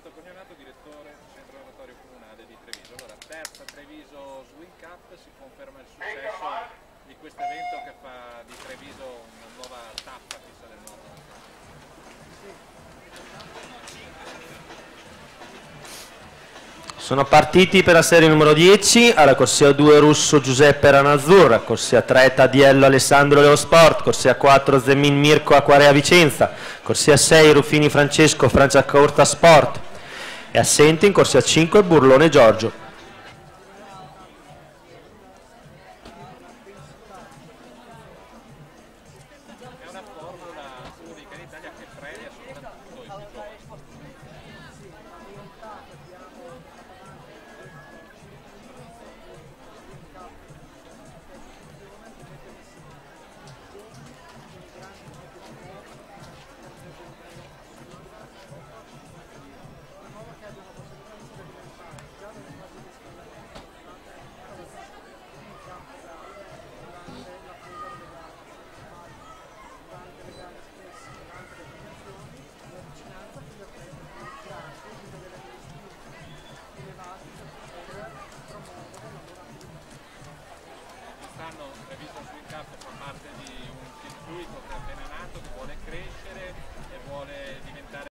Renato Cognonato, direttore Centro Oratorio Comunale di Treviso. Allora, terza Treviso Swing Cup, si conferma il successo di questo evento che fa di Treviso una nuova tappa fissa del nuovo. Sono partiti per la serie numero 10, alla corsia 2 Russo Giuseppe Ranazzurra, corsia 3 Tadiello Alessandro Leo Sport, corsia 4 Zemin Mirko Acquarea Vicenza, corsia 6 Ruffini Francesco Franciacorta Sport e assente in corsia 5 Burlone Giorgio. È una formula unica in Italia che premia soprattutto i più giovani. Quest'anno Treviso Swing Cup fa parte di un circuito che è appena nato, che vuole crescere e vuole diventare